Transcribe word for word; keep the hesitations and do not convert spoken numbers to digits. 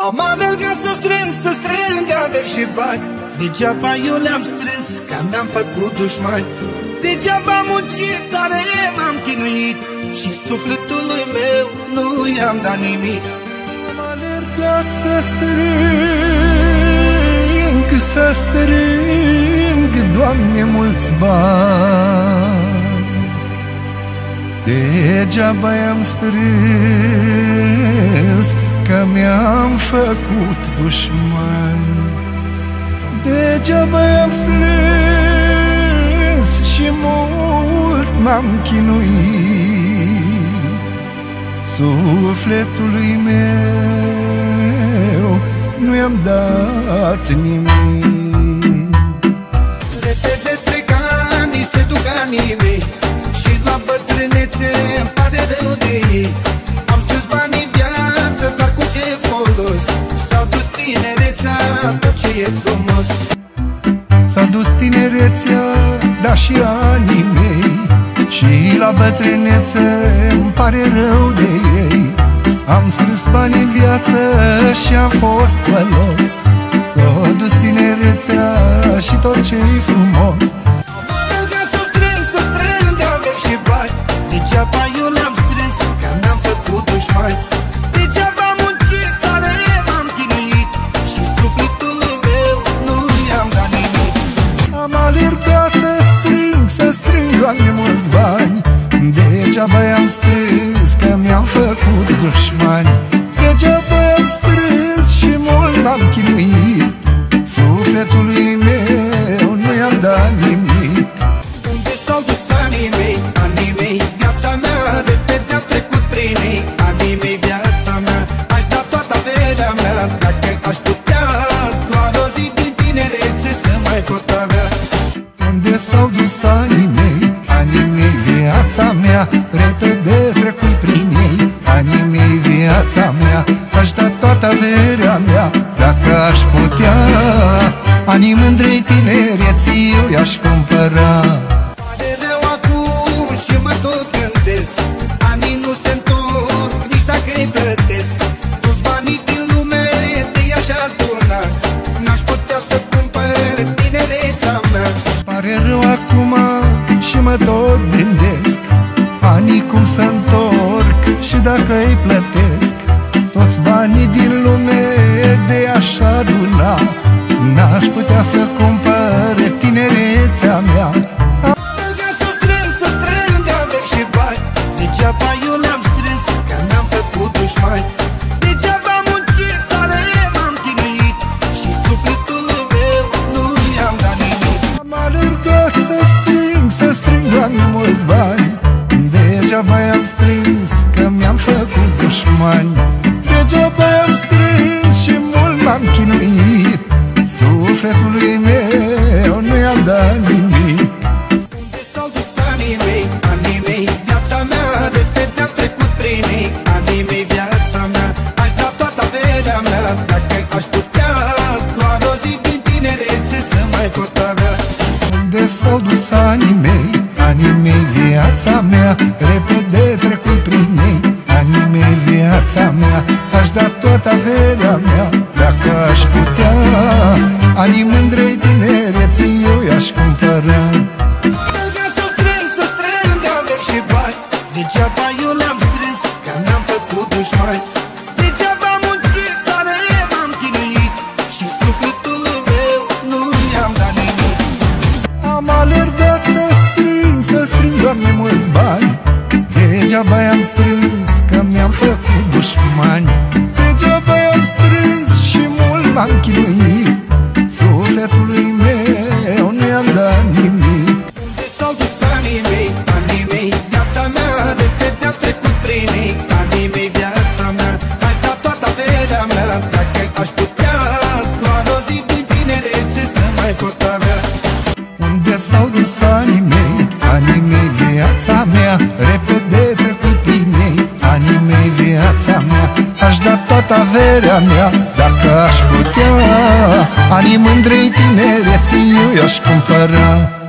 Am alergat să strâng, să strâng averi și bani. Degeaba eu le-am strâns, că mi-am făcut dușmani. Degeaba am muncit, tare m-am chinuit și sufletului meu nu i-am dat nimic. Am alergat să strâng, să strâng, Doamne, mulți bani. Degeaba i-am strâns, că mi-am făcut dușmani. Degeaba i-am strâns și mult m-am chinuit. Sufletului meu nu i-am dat nimic. Repede trec ani, se duc anii mei și la bătrânețe îmi pare rău de ei. Am strâns bani în viață, dar cu ce folos? S-a dus tinerețea, tot ce e frumos. S-a dus tinerețea, dar și anii mei, și la bătrânețe îmi pare rău de ei. Am strâns bani în viață și am fost folos. S-a dus tinerețea și tot ce-i frumos. Am alergat să strâng, să strâng averi și bani. Degeaba eu le-am strâns, că mi-am făcut dușmani. Degeaba am muncit, tare m-am chinuit și sufletului meu nu i-am dat nimic. Am alergat să strâng, să strâng, Doamne, mulți bani. Degeaba i-am strâns, că mi-am făcut dușmani. Degeaba i-am strâns și mult m-am chinuit. Sufletului meu nu i-am dat nimic. Unde s-au dus anii mei, anii mei, viața mea, repede am trecut prin ei. Anii mei, viața mea, ai dat toată averea mea. Dacă aș putea, doar o zi din tinerețe să mai pot avea. Unde s-au dus anii mei, anii mei, viața mea, repede trecui prin ei. Anii mei, viața mea, aș da toată averea mea. Dacă aș putea, anii mândrei tinereții eu i-aș cumpăra. Pare rău acum și mă tot gândesc, anii nu se întorc nici dacă îi plătesc. Toți banii din lume de i-aș aduna, n-aș putea să cumpăr tinerețea mea. Pare rău acum și mă tot gândesc, anii cum se întorc și dacă îi plătesc. Toți banii din lume de aș aduna, n-aș putea să cumpăr tinerețea mea. Am alergat să strâng, să strâng averi și bani. Degeaba eu le-am strâns, că mi-am făcut dușmani. Degeaba am muncit, tare m-am chinuit și sufletului meu nu i-am dat nimic. Am alergat să strâng, să strâng, Doamne, mulți bani. Degeaba i-am strâns, că mi-am făcut dușmani. Degeaba i-am strâns și mult m-am chinuit. Sufletului meu nu i-am dat nimic. Unde s-au dus anii mei, anii mei, viața mea, repede am trecut prin ei. Anii mei, viața mea, ai dat toată averea mea. Dacă aș putea, doar o zi din tinerețe să mai pot avea. Unde s-au dus anii mei, anii mei, viața mea, repede trecui prin ei. Anii mei, viața mea, aș da toată averea mea. Dacă aș putea, anii mândrei tinereții eu i-aș cumpăra. Am alergat să strâng, să strâng averi și bani. Degeaba eu le-am strâns, că mi-am făcut dușmani. Degeaba am muncit, tare m-am chinuit și sufletului meu nu i-am dat nimic. Am alergat să strâng, să strâng, Doamne, mulți bani. Degeaba i-am strâns, că mi-am făcut dușmani. Degeaba i-am strâns și mult m-am chinuit. Sufletului meu nu i-am dat nimic. Unde s-au dus anii mei, anii mei, viața mea, repede am trecut prin ei. Anii mei, viața mea, ai dat toată averea mea. Dacă aș putea, doar o zi din tinerețe să mai pot avea. Unde s-au dus anii mei, anii mei, viața mea, repede trecut prin ei. Anii mei, viața mea, aș da toată averea mea. Dacă aș putea, anii mândrei tinereții eu i-aș cumpăra.